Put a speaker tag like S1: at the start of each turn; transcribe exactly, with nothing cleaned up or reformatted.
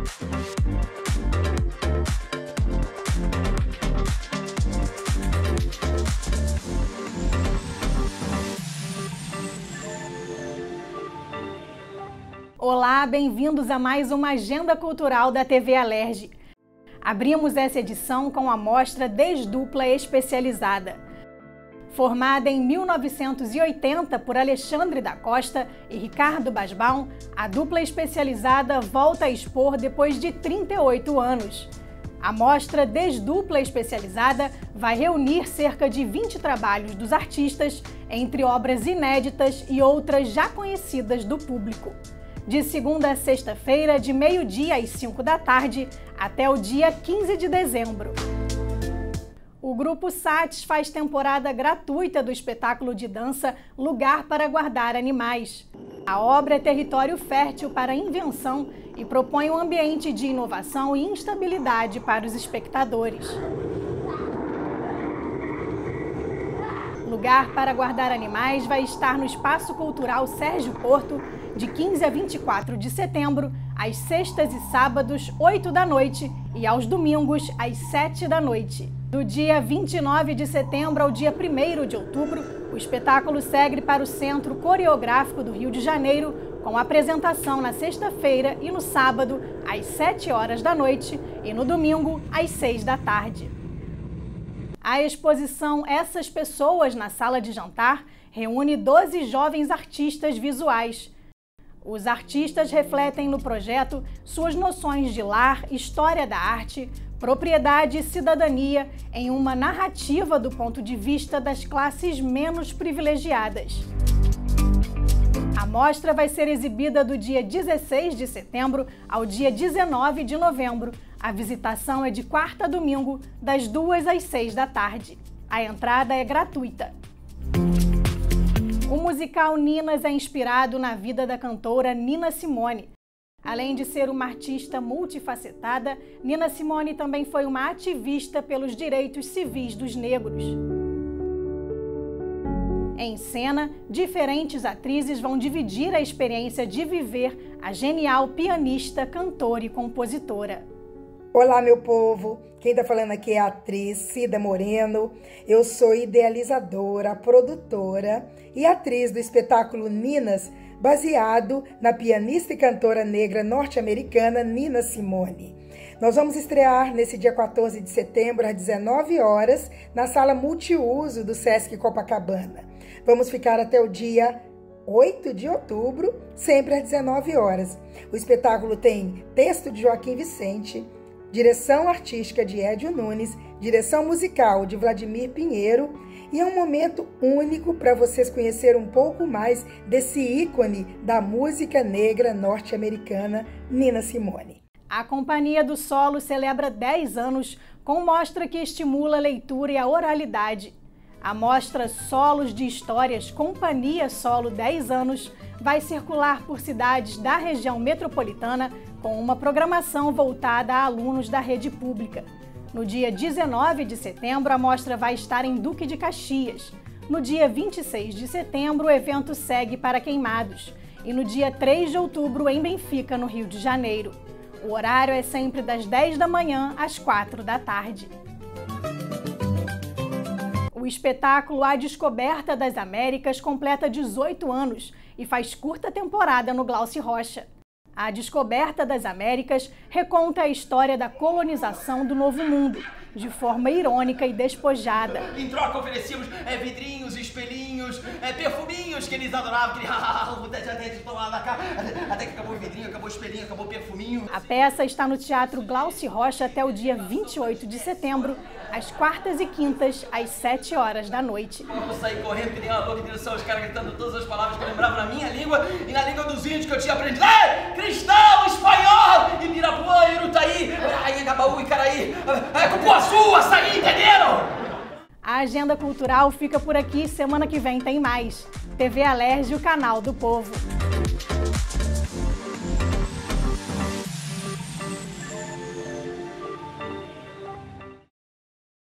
S1: Olá, bem-vindos a mais uma Agenda Cultural da T V Alerj. Abrimos essa edição com a mostra Desdupla Especializada. Formada em mil novecentos e oitenta por Alexandre da Costa e Ricardo Basbaum, a dupla especializada volta a expor depois de trinta e oito anos. A mostra Desdupla Especializada vai reunir cerca de vinte trabalhos dos artistas, entre obras inéditas e outras já conhecidas do público. De segunda a sexta-feira, de meio-dia às cinco da tarde, até o dia quinze de dezembro. O Grupo Sates faz temporada gratuita do espetáculo de dança Lugar para Guardar Animais. A obra é território fértil para a invenção e propõe um ambiente de inovação e instabilidade para os espectadores. Lugar para Guardar Animais vai estar no Espaço Cultural Sérgio Porto, de quinze a vinte e quatro de setembro, às sextas e sábados, oito da noite, e aos domingos, às sete da noite. Do dia vinte e nove de setembro ao dia primeiro de outubro, o espetáculo segue para o Centro Coreográfico do Rio de Janeiro, com apresentação na sexta-feira e no sábado, às sete horas da noite, e no domingo, às seis da tarde. A exposição Essas Pessoas na Sala de Jantar reúne doze jovens artistas visuais. Os artistas refletem no projeto suas noções de lar, história da arte, propriedade e cidadania em uma narrativa do ponto de vista das classes menos privilegiadas. A mostra vai ser exibida do dia dezesseis de setembro ao dia dezenove de novembro. A visitação é de quarta a domingo, das duas às seis da tarde. A entrada é gratuita. O musical Ninas é inspirado na vida da cantora Nina Simone. Além de ser uma artista multifacetada, Nina Simone também foi uma ativista pelos direitos civis dos negros. Em cena, diferentes atrizes vão dividir a experiência de viver a genial pianista, cantora e compositora.
S2: Olá, meu povo! Quem está falando aqui é a atriz Cida Moreno. Eu sou idealizadora, produtora e atriz do espetáculo Ninas, baseado na pianista e cantora negra norte-americana Nina Simone. Nós vamos estrear nesse dia quatorze de setembro, às dezenove horas, na sala multiuso do Sesc Copacabana. Vamos ficar até o dia oito de outubro, sempre às dezenove horas. O espetáculo tem texto de Joaquim Vicente, direção artística de Edio Nunes, direção musical de Vladimir Pinheiro, e é um momento único para vocês conhecerem um pouco mais desse ícone da música negra norte-americana, Nina Simone.
S1: A Companhia do Solo celebra dez anos com mostra que estimula a leitura e a oralidade. A mostra Solos de Histórias Companhia Solo dez anos vai circular por cidades da região metropolitana com uma programação voltada a alunos da rede pública. No dia dezenove de setembro, a mostra vai estar em Duque de Caxias. No dia vinte e seis de setembro, o evento segue para Queimados. E no dia três de outubro, em Benfica, no Rio de Janeiro. O horário é sempre das dez da manhã às quatro da tarde. O espetáculo A Descoberta das Américas completa dezoito anos e faz curta temporada no Glauci Rocha. A Descoberta das Américas reconta a história da colonização do Novo Mundo, de forma irônica e despojada.
S3: Em troca oferecíamos é, vidrinhos, espelhinhos, é, perfuminhos que eles adoravam, que até que acabou o vidrinho, acabou o espelhinho, acabou o perfuminho.
S1: A peça está no Teatro Glauci Rocha até o dia vinte e oito de setembro, às quartas e quintas, às sete horas da noite.
S3: Eu vou sair correndo, que nem uma louca, direção, os caras gritando todas as palavras que eu lembrava na minha língua e na língua dos índios que eu tinha aprendido. Ei, cristão, espanhol, Ibirapuã, Irutaí, Anhangabaú, Icaraí, Cupuaçu, Açaí, entenderam?
S1: A Agenda Cultural fica por aqui, semana que vem tem mais. T V Alerj, o canal do povo.